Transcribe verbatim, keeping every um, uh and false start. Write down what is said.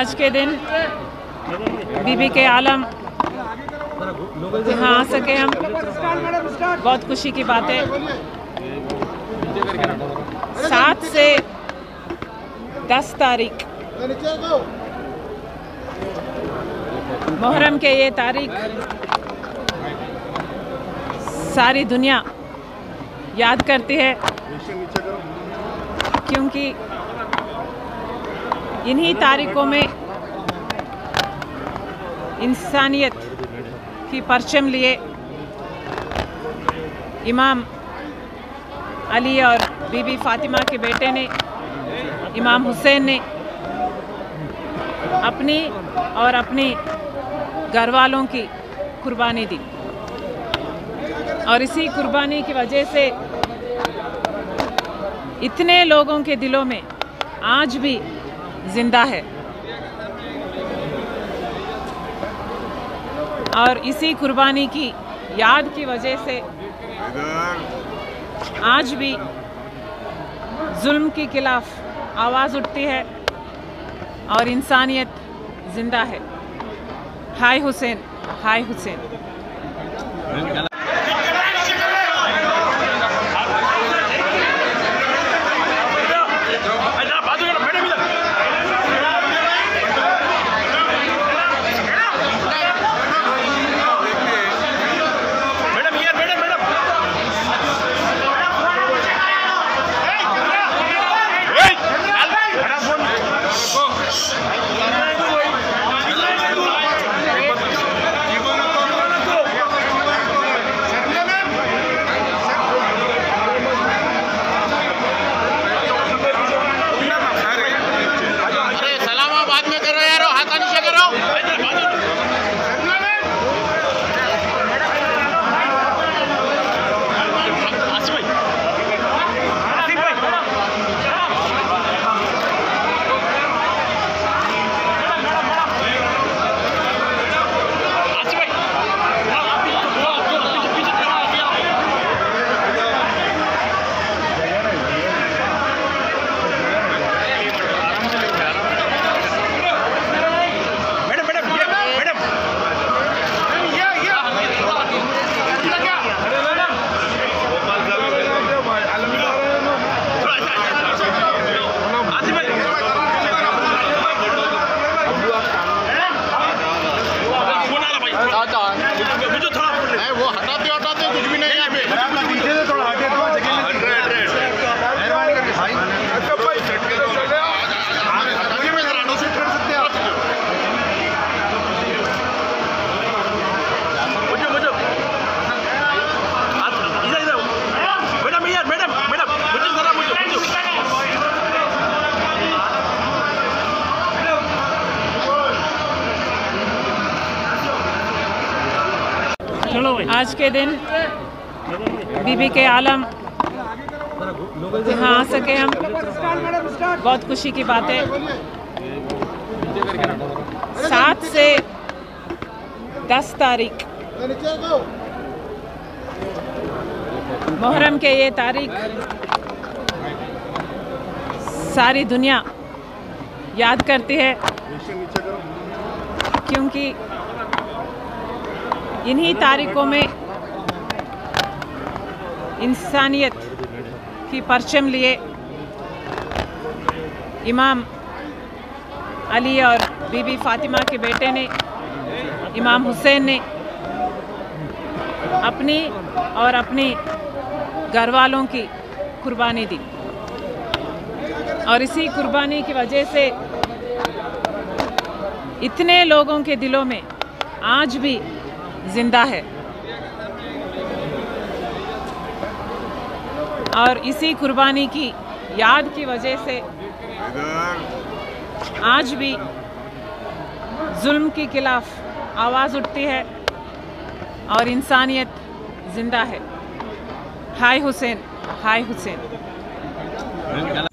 आज के दिन बीबी के आलम यहाँ आ सके हम, बहुत खुशी की बात है। सात से दस तारीख मुहर्रम के ये तारीख सारी दुनिया याद करती है, क्योंकि इन्हीं तारीखों में इंसानियत की परचम लिए इमाम अली और बीबी फातिमा के बेटे ने, इमाम हुसैन ने अपनी और अपनी घरवालों की कुर्बानी दी। और इसी कुर्बानी की वजह से इतने लोगों के दिलों में आज भी जिंदा है। और इसी कुर्बानी की याद की वजह से आज भी जुल्म के खिलाफ आवाज़ उठती है और इंसानियत जिंदा है। हाय हुसैन, हाय हुसैन। वो हटाते हटाते कुछ भी नहीं है। पीछे से थोड़ा हटे तो जगह मेहरबानी करके भाई आगे में जरा नो सेट कर सकते हैं आप। मुझे मुझे इधर इधर मैडम यार मैडम मैडम मुझे जरा मुझे आज के दिन बीबी के आलम यहाँ आ सके हम, बहुत खुशी की बात है। सात से दस तारीख मुहर्रम के ये तारीख सारी दुनिया याद करती है, क्योंकि इन्हीं तारीखों में इंसानियत की परचम लिए इमाम अली और बीबी फातिमा के बेटे ने, इमाम हुसैन ने अपनी और अपनी घरवालों की कुर्बानी दी। और इसी कुर्बानी की वजह से इतने लोगों के दिलों में आज भी जिंदा है। और इसी कुर्बानी की याद की वजह से आज भी जुल्म के खिलाफ आवाज़ उठती है और इंसानियत जिंदा है। हाय हुसैन, हाय हुसैन।